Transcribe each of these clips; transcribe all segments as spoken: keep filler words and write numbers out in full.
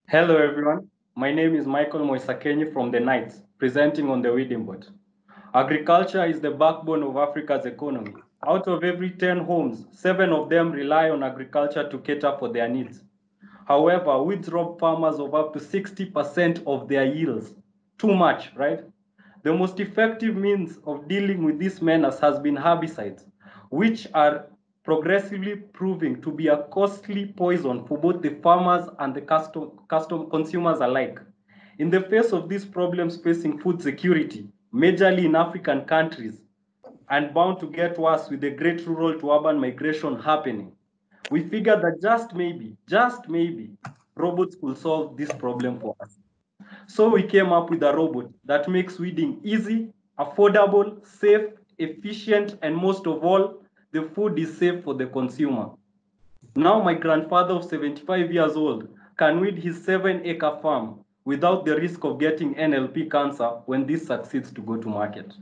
Hello everyone, my name is Michael Moisakenyi from the Knights, presenting on the weeding board. Agriculture is the backbone of Africa's economy. Out of every ten homes, seven of them rely on agriculture to cater for their needs. However, weeds rob farmers of up to sixty percent of their yields. Too much, right? The most effective means of dealing with this menace has been herbicides, which are progressively proving to be a costly poison for both the farmers and the custom, custom consumers alike. In the face of these problems facing food security, majorly in African countries, and bound to get worse with the great rural to urban migration happening, we figured that just maybe, just maybe, robots could solve this problem for us. So we came up with a robot that makes weeding easy, affordable, safe, efficient, and most of all, the food is safe for the consumer. Now my grandfather of seventy-five years old can weed his seven acre farm without the risk of getting N L P cancer when this succeeds to go to market.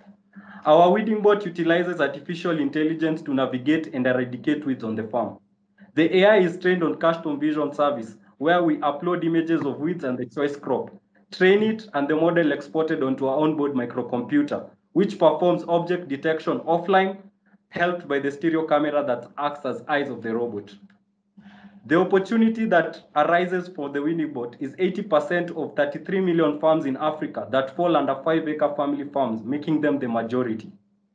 Our weeding bot utilizes artificial intelligence to navigate and eradicate weeds on the farm. The A I is trained on custom vision service, where we upload images of weeds and the choice crop, train it, and the model exported onto our onboard microcomputer, which performs object detection offline, helped by the stereo camera that acts as eyes of the robot. The opportunity that arises for the weeding bot is eighty percent of thirty-three million farms in Africa that fall under five acre family farms, making them the majority.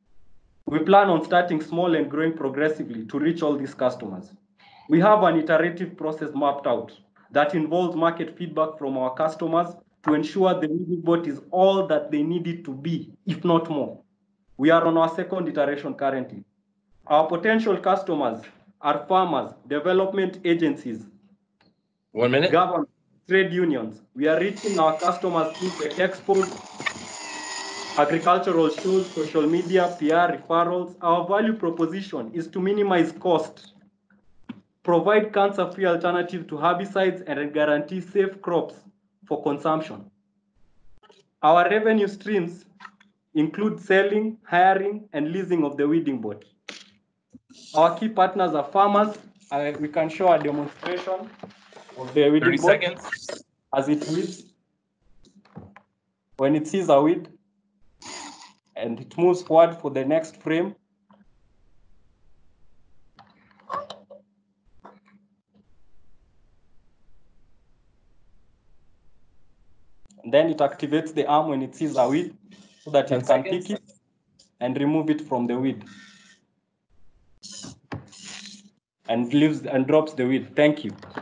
We plan on starting small and growing progressively to reach all these customers. We have an iterative process mapped out that involves market feedback from our customers to ensure the weeding bot is all that they need it to be, if not more. We are on our second iteration currently. Our potential customers are farmers, development agencies, One minute. government, trade unions. We are reaching our customers through the expos, agricultural shows, social media, P R, referrals. Our value proposition is to minimize cost, provide cancer-free alternative to herbicides, and guarantee safe crops for consumption. Our revenue streams include selling, hiring, and leasing of the weeding bot. Our key partners are farmers. Uh, we can show a demonstration of the weeding bot seconds. As it weeds. When it sees a weed, and it moves forward for the next frame. And then it activates the arm when it sees a weed so that it can pick it and remove it from the weed. And leaves and drops the weed. Thank you.